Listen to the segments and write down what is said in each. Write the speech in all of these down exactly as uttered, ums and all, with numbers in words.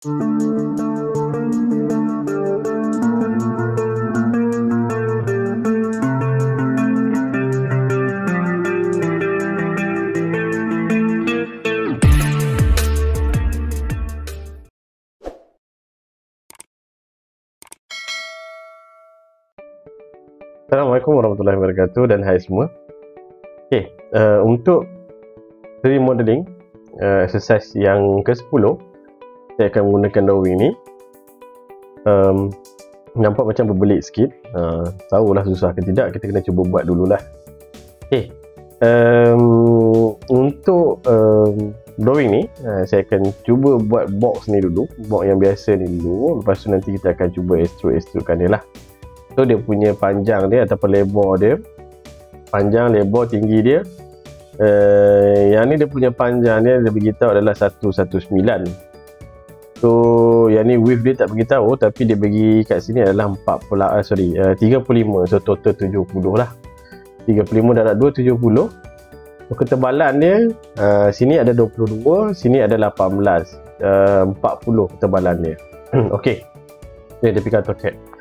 Assalamualaikum warahmatullahi wabarakatuh dan hai semua. Okey, uh, untuk three D modeling uh, exercise yang ke sepuluh, saya akan menggunakan drawing ni. Um, nampak macam berbelit sikit. Uh, tahulah susah ke tidak, kita kena cuba buat dululah. Okey. Um, untuk um, drawing ni, uh, saya akan cuba buat box ni dulu, box yang biasa ni dulu. Lepas tu nanti kita akan cuba extrude-extrudekan dia lah. So dia punya panjang dia ataupun lebar dia, panjang, lebar, tinggi dia, uh, yang ni dia punya panjang dia dia beritahu adalah seratus sembilan. So yang ni width dia tak beritahu, tapi dia bagi kat sini adalah empat puluh, uh, sorry uh, tiga puluh lima. So total tujuh puluh lah. Tiga puluh lima darab dua, tujuh puluh. So ketebalan dia, uh, sini ada dua puluh dua, sini ada lapan belas, uh, empat puluh ketebalan dia. Okey, ni dia pergi AutoCAD.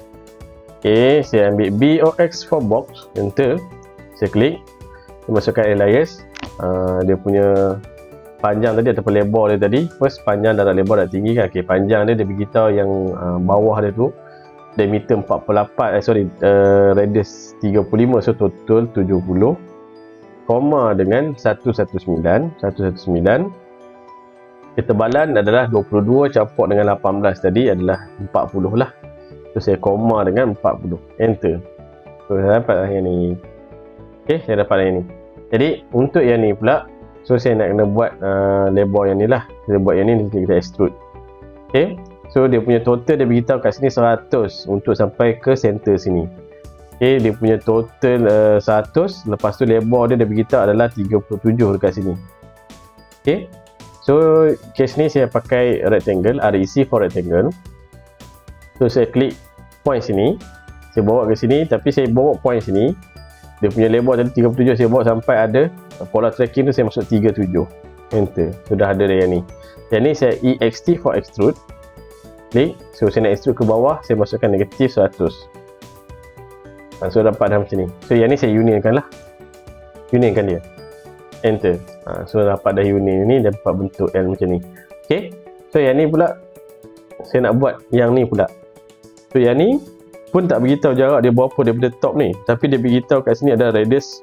Okay, saya ambil B O X for box, enter, saya klik, saya masukkan alias, uh, dia punya panjang tadi ataupun lebar dia tadi, first panjang darab lebar darab tinggi kan. Okay, panjang dia dia beritahu yang uh, bawah dia tu diameter empat puluh lapan, eh sorry, uh, radius tiga puluh lima, so total tujuh puluh, koma dengan seratus sembilan, seratus sembilan, ketebalan adalah dua puluh dua campur dengan lapan belas tadi adalah empat puluh lah. So saya koma dengan empat puluh, enter. So saya dapat yang ni. Ok, saya dapat yang ni. Jadi untuk yang ni pula, so saya nak kena buat uh, lebar yang ni lah. Saya buat yang ni, nanti kita extrude. Ok, so dia punya total dia beritahu kat sini seratus untuk sampai ke center sini. Ok, dia punya total uh, seratus, lepas tu lebar dia dia beritahu adalah tiga puluh tujuh dekat sini. Ok, so case ni saya pakai rectangle, R E C for rectangle. So saya klik point sini, saya bawa ke sini, tapi saya bawa point sini, dia punya lebar tadi tiga puluh tujuh, saya bawa sampai ada polar tracking tu, saya masuk tiga puluh tujuh, enter. Sudah ada yang ni. Yang ni saya E X T for extrude, klik. So saya nak extrude ke bawah, saya masukkan negatif seratus. Ha, so dapat dah macam ni. So yang ni saya unionkan lah, unionkan dia, enter. Ha, so dapat dah union ni, dapat bentuk L macam ni. Ok, so yang ni pula saya nak buat yang ni pula. So yang ni pun tak beritahu jarak dia berapa daripada top ni, tapi dia beritahu kat sini ada radius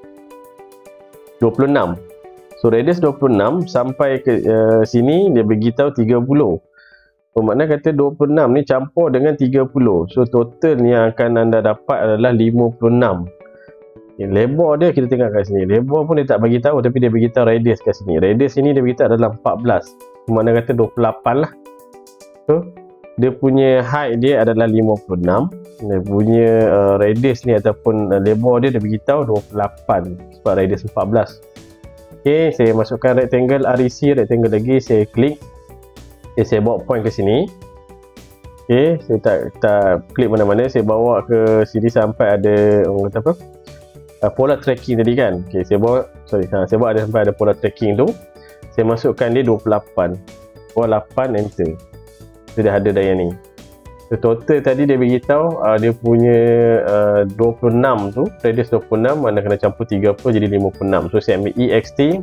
dua puluh enam. So radius dua puluh enam sampai ke uh, sini dia beritahu tiga puluh. So makna kata dua puluh enam ni campur dengan tiga puluh. So total yang akan anda dapat adalah lima puluh enam. Okay, lebar dia kita tengok kat sini. Lebar pun dia tak bagi tahu, tapi dia beritahu radius kat sini. Radius ini dia beritahu adalah empat belas. So makna kata dua puluh lapan lah. So dia punya height dia adalah lima puluh enam. Dia punya uh, radius ni ataupun uh, lebar dia dia beritahu dua puluh lapan sebab radius empat belas. Okey, saya masukkan rectangle R E C, rectangle lagi, saya klik. Okay, saya bawa point ke sini. Okey, saya tak tak klik mana-mana, saya bawa ke sini sampai ada orang kata apa? Uh, polar tracking tadi kan. Okey, saya bawa sorry, ha, saya bawa ada sampai ada polar tracking tu. Saya masukkan dia dua puluh lapan. dua puluh lapan, enter. Sudah ada dah yang ni. So, total tadi dia beritahu uh, dia punya uh, dua puluh enam tu, radius dua puluh enam, mana kena campur tiga puluh jadi lima puluh enam. So saya ambil E X T,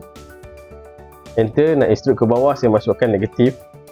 enter, nak extrude ke bawah saya masukkan negatif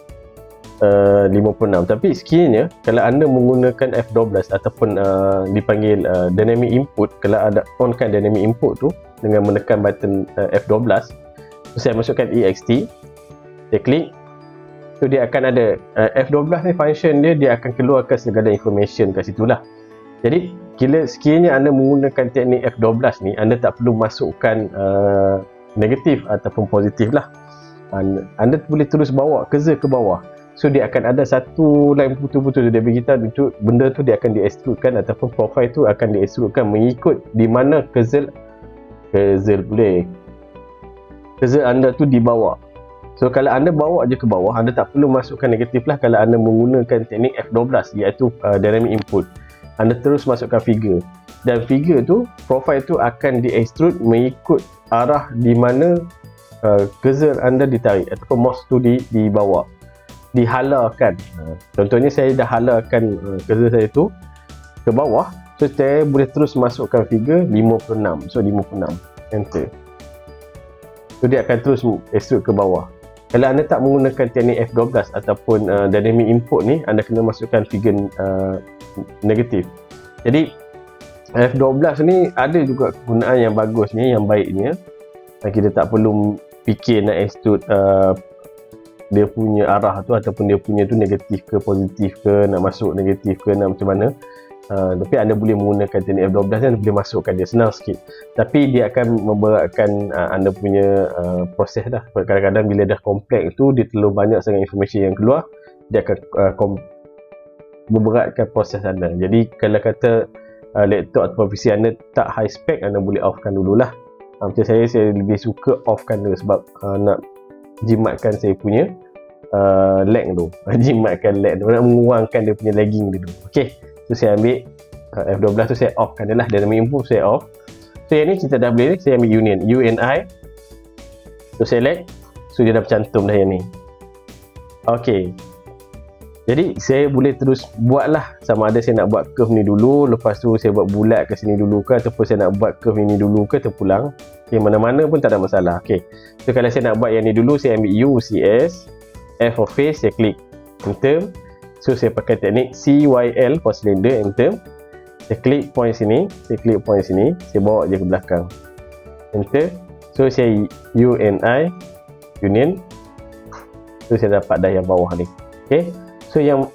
uh, lima puluh enam. Tapi sekiranya kalau anda menggunakan F dua belas ataupun uh, dipanggil uh, dynamic input, kalau ada on kan dynamic input tu dengan menekan button uh, F dua belas, so, saya masukkan E X T, saya klik. So dia akan ada uh, F dua belas ni function dia, dia akan keluarkan segala information kat situ lah. Jadi kira sekiranya anda menggunakan teknik F dua belas ni, anda tak perlu masukkan uh, negatif ataupun positif lah. Anda, anda boleh terus bawa cursor ke bawah. So dia akan ada satu line putus-putus, dia beritahu benda tu dia akan di-extrudekan ataupun profile tu akan di-extrudekan mengikut di mana cursor cursor boleh cursor anda tu dibawa. So kalau anda bawa je ke bawah, anda tak perlu masukkan negatif lah kalau anda menggunakan teknik F dua belas, iaitu uh, dynamic input. Anda terus masukkan figure, dan figure tu, profile tu akan di-extrude mengikut arah di mana uh, cursor anda ditarik ataupun mouse tu di, dibawa. dihalarkan. Ha, contohnya saya dah halarkan uh, cursor saya tu ke bawah, so saya boleh terus masukkan figure lima puluh enam. So lima puluh enam, enter. So dia akan terus extrude ke bawah. Kalau anda tak menggunakan teknik F dua belas ataupun uh, dynamic input ni, anda kena masukkan figure uh, negatif. Jadi F dua belas ni ada juga kegunaan yang bagusnya, yang baiknya. Kita tak perlu fikir nak extrude uh, dia punya arah tu ataupun dia punya tu negatif ke positif ke, nak masuk negatif ke, nak macam mana. Uh, tapi anda boleh menggunakan teknik F dua belas, anda boleh masukkan dia, senang sikit. Tapi dia akan memberatkan uh, anda punya uh, proses dah. Kadang-kadang bila dah kompleks tu, dia terlalu banyak sangat informasi yang keluar, dia akan uh, memberatkan proses anda. Jadi kalau kata uh, laptop atau P C anda tak high spec, anda boleh offkan dululah. Uh, macam saya, saya lebih suka offkan dulu sebab uh, nak jimatkan saya punya uh, lag tu. Jimatkan lag tu, nak mengurangkan dia punya lagging dulu. Okey. So saya ambil uh, F dua belas tu, saya offkan dia lah. Dynamic input saya off. So yang ni kita dah boleh, saya ambil union, U N I. So select. So dia dah bercantum dah yang ni. Okey. Jadi saya boleh terus buat lah, sama ada saya nak buat curve ni dulu, lepas tu saya buat bulat ke sini dulu ke, ataupun saya nak buat curve ini dulu ke, terpulang. Okay, mana-mana pun tak ada masalah. Okay. So kalau saya nak buat yang ni dulu, saya ambil U, C S, F for face, saya klik enter. So saya pakai teknik C Y L for cylinder, enter. Saya klik point sini, saya klik point sini, saya bawa je ke belakang, enter. So saya U N I, union. So saya dapat dah yang bawah ni. Okay. So yang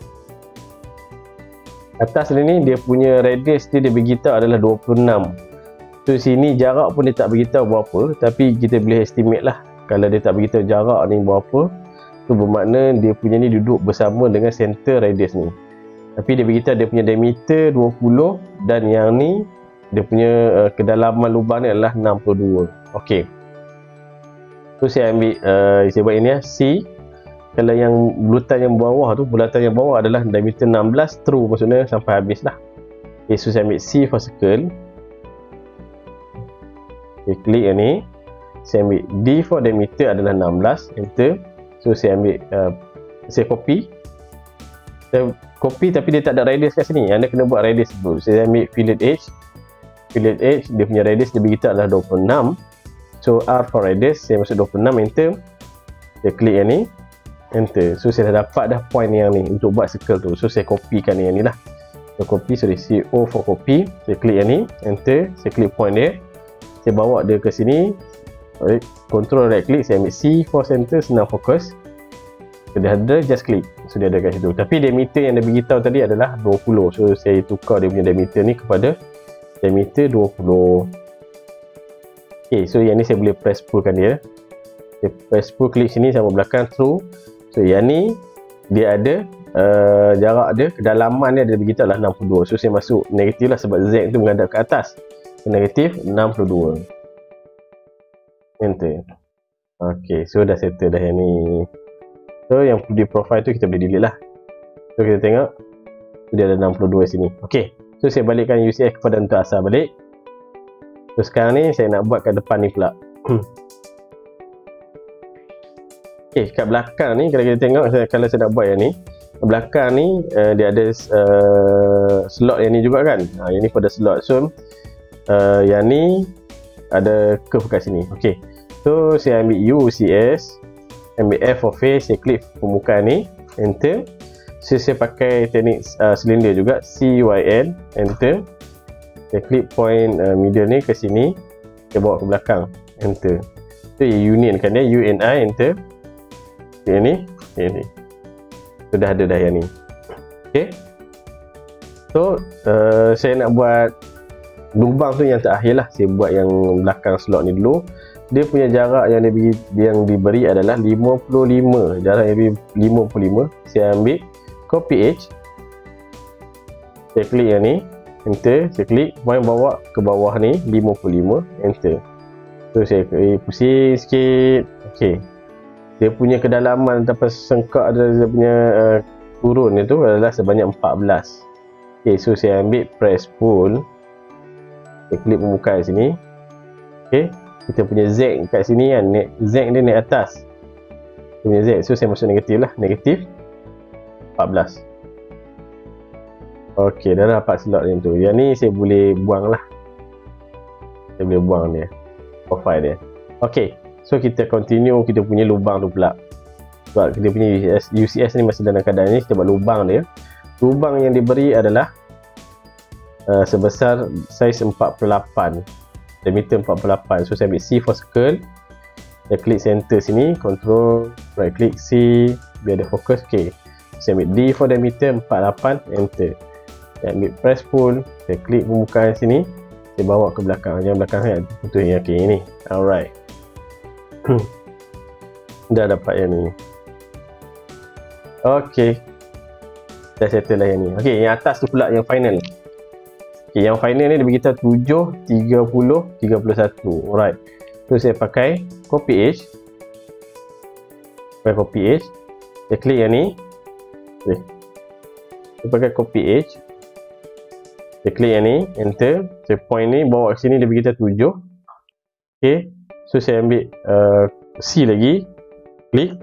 atas ni, dia punya radius dia, dia beritahu adalah dua puluh enam. So sini jarak pun dia tak beritahu berapa, tapi kita boleh estimate lah. Kalau dia tak beritahu jarak ni berapa, tu bermakna dia punya ni duduk bersama dengan center radius ni. Tapi dia beritahu dia punya diameter dua puluh, dan yang ni dia punya uh, kedalaman lubang ni adalah enam puluh dua. Okey. So saya ambil uh, saya buat ini ya, C. Kalau yang bulatan yang bawah tu, bulatan yang bawah adalah diameter enam belas, true maksudnya sampai habis lah. Okay, so saya ambil C for circle. Okay, klik yang ni. Saya ambil D for diameter adalah enam belas, enter. So saya ambil, uh, saya copy. Saya copy tapi dia tak ada radius kat sini. Anda kena buat radius dulu. Saya ambil fillet edge. Fillet edge, dia punya radius dia beritahu adalah dua puluh enam. So R for radius, saya masuk dua puluh enam, enter. Saya klik yang ni, enter. So saya dah dapat dah point yang ni untuk buat circle tu. So saya copykan yang ni lah. So copy, sorry, C O for copy. Saya klik yang ni, enter. Saya klik point dia, saya bawa dia ke sini. Alright, control right click, saya ambil C for center, senang fokus. So dia ada, just click. So dia ada kat situ. Tapi diameter yang dia beritahu tadi adalah dua puluh. So saya tukar dia punya diameter ni kepada diameter dua puluh. Okay, so yang ni saya boleh press pullkan dia. Saya press pull, klik sini sampai belakang, true. So yang ni dia ada uh, jarak dia, kedalaman dia, dia beritahu adalah enam puluh dua. So saya masuk negatif lah sebab Z tu menghadap ke atas. So negatif enam puluh dua, enter. Ok, so dah settle dah yang ni. So yang di profile tu kita boleh delete lah. So kita tengok dia ada enam puluh dua sini. Ok, so saya balikkan U C S kepada untuk asal balik. So sekarang ni saya nak buat kat depan ni pula. Okay, kat belakang ni kalau kita tengok, kalau saya nak buat yang ni, belakang ni uh, dia ada uh, slot yang ni juga kan. Ha, yang ni pada slot. So uh, yang ni ada curve kat sini. Okay, so saya ambil U C S, ambil F for face, saya klik permukaan ni, enter. So saya pakai teknik uh, silinder juga, C Y L, enter. Saya klik point uh, middle ni ke sini, saya bawa ke belakang, enter. So union kan dia, U N I, enter. Yang ni, yang ni sudah ada dah yang ni. Ok, so uh, saya nak buat lubang tu yang terakhir lah. Saya buat yang belakang slot ni dulu. Dia punya jarak yang diberi, yang diberi adalah lima puluh lima. Jarak yang diberi lima puluh lima. Saya ambil copy edge, saya klik yang ni, enter. Saya klik point, bawa ke bawah ni lima puluh lima, enter. So saya pusing sikit. Ok, dia punya kedalaman ataupun sengkak dia punya uh, turun itu adalah sebanyak empat belas. Ok, so saya ambil press pull, saya klik permukaan sini. Ok, kita punya Z kat sini kan, Z dia naik atas, dia punya Z. So saya masuk negatif lah, negatif. empat belas. Okey, dah dapat slot yang tu. Yang ni saya boleh buang lah. Saya boleh buang dia, profile dia. Okey, so kita continue kita punya lubang tu pula. Sebab kita punya U C S, U C S ni masih dalam keadaan ni, kita buat lubang dia. Lubang yang diberi adalah uh, sebesar saiz empat puluh lapan, diameter empat puluh lapan. So saya ambil C for circle, saya klik center sini, control right click C biar ada fokus. Okey, saya ambil D for diameter empat puluh lapan, enter. Saya ambil press pull, saya klik permukaan sini, saya bawa ke belakang, yang belakang kan betul yang okay, ini. Alright. Dah dapat yang ni. Okey, dah settle lah yang ni. Okey, yang atas tu pula yang final. Okey, yang final ni dia bagi kita tujuh, tiga puluh, tiga puluh satu. Alright. So saya pakai copy edge. Pakai copy edge. Saya klik yang ni. Okay. Saya pakai copy edge. Saya klik yang ni, enter. Saya point ni, bawa ke sini, dia bagi kita tujuh. Okey. So saya ambil uh, C lagi. Klik.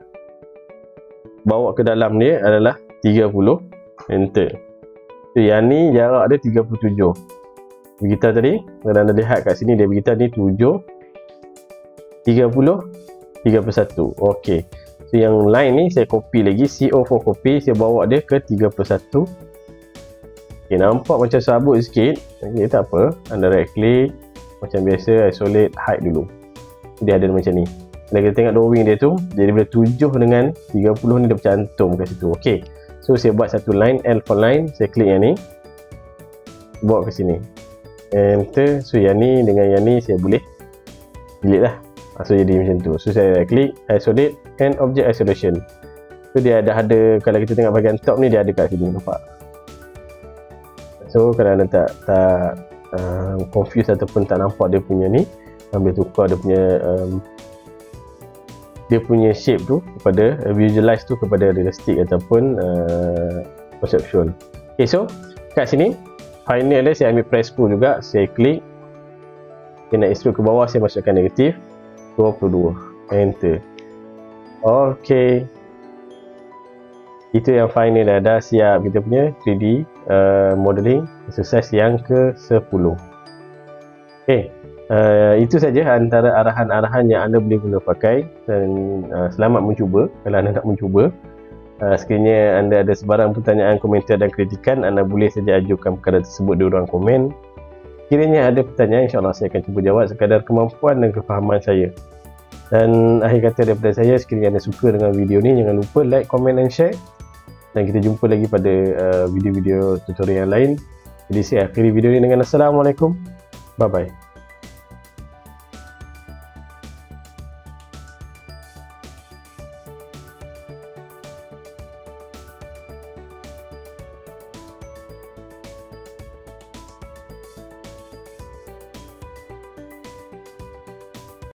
Bawa ke dalam dia adalah tiga puluh, enter. So yang ni jarak dia tiga puluh tujuh. Kita tadi, kalau anda lihat kat sini dia beritahu ni tujuh, tiga puluh, tiga puluh satu. Okey. So yang line ni saya copy lagi, C O for copy, saya bawa dia ke tiga puluh satu. Okey, nampak macam sabut sikit. Okey, tak apa. Anda right click macam biasa, isolate, hide dulu. Dia ada macam ni. Kalau kita tengok drawing dia tu, jadi bila tujuh dengan tiga puluh ni dia bercantum kat situ. Okey. So saya buat satu line, L for line, saya klik yang ni. Bawa ke sini. Enter. So yang ni dengan yang ni saya boleh delete lah. So jadi macam tu. So saya klik isolate and object isolation. So dia dah ada, kalau kita tengok bahagian top ni dia ada kat sini, nampak. So kalau anda tak tak uh, confused ataupun tak nampak dia punya ni, ambil tukar dia punya um, dia punya shape tu kepada uh, visualize tu kepada realistic ataupun uh, conceptual. Okay, so kat sini final dia saya ambil press pull juga, saya klik, saya nak extrude ke bawah, saya masukkan negatif dua puluh dua, enter. Ok, itu yang final dah, dah siap kita punya three D uh, modeling exercise yang ke sepuluh. Ok, uh, itu saja antara arahan-arahan yang anda boleh guna pakai, dan uh, selamat mencuba kalau anda nak mencuba. Uh, sekiranya anda ada sebarang pertanyaan, komentar dan kritikan, anda boleh saja ajukan perkara tersebut di ruang komen. Kiranya ada pertanyaan, insyaAllah saya akan cuba jawab sekadar kemampuan dan kefahaman saya. Dan akhir kata daripada saya, sekiranya anda suka dengan video ni, jangan lupa like, komen dan share. Dan kita jumpa lagi pada uh, video-video tutorial yang lain. Jadi saya akhiri video ni dengan Assalamualaikum. Bye bye.